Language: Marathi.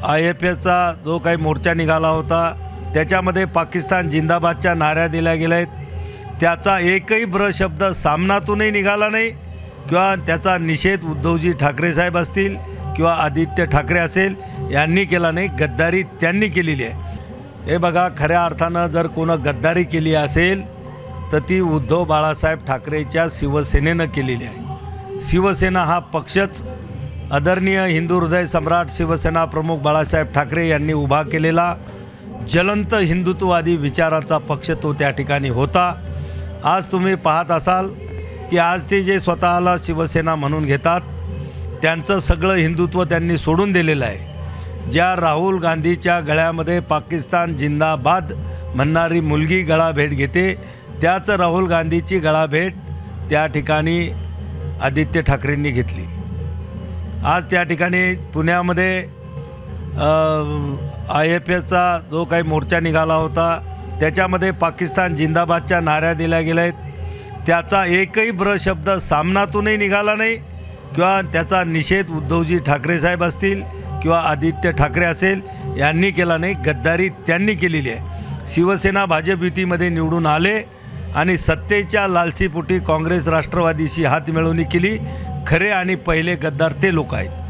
IFFचा जो काही मोर्चा निघाला होता त्याच्यामध्ये पाकिस्तान जिंदाबादच्या नाऱ्या दिल्या गेल्या आहेत। त्याचा एकही शब्द सामनातूनही निघाला नाही किंवा त्याचा निषेध उद्धवजी ठाकरे साहेब असतील किंवा आदित्य ठाकरे असेल यांनी केला नाही। गद्दारी त्यांनी केलेली आहे। हे बघा, खऱ्या अर्थानं जर कोण गद्दारी केली असेल तर ती उद्धव बाळासाहेब ठाकरेच्या शिवसेनेनं केलेली आहे। शिवसेना हा पक्षच आदरणीय हिंदू हृदय सम्राट शिवसेना प्रमुख बाळासाहेब ठाकरे यांनी उभा केलेला ज्वलंत हिंदुत्ववादी विचारांचा पक्ष तो त्या ठिकाणी होता। आज तुम्ही पाहत असाल की आज ते जे स्वतःला शिवसेना म्हणून घेतात त्यांचं सगळं हिंदुत्व त्यांनी सोडून दिलेलं आहे। ज्या राहुल गांधीच्या गळ्यामध्ये पाकिस्तान जिंदाबाद म्हणणारी मुलगी गळाभेट घेते त्याच राहुल गांधीची गळाभेट त्या ठिकाणी आदित्य ठाकरेंनी घेतली। आज त्या ठिकाणी पुण्यामध्ये IFFचा जो काही मोर्चा निघाला होता त्याच्यामध्ये पाकिस्तान जिंदाबादच्या नाऱ्या दिल्या गेल्या आहेत। त्याचा एकही शब्द सामनातूनही निघाला नाही किंवा त्याचा निषेध उद्धवजी ठाकरे साहेब असतील किंवा आदित्य ठाकरे असेल यांनी केला नाही। गद्दारी त्यांनी केलेली आहे। शिवसेना भाजप युतीमध्ये निवडून आले आणि सत्तेच्या लालसीपोटी काँग्रेस राष्ट्रवादीशी हातमिळवणी केली। खरे आणि पहिले गद्दार ते लोक आहेत।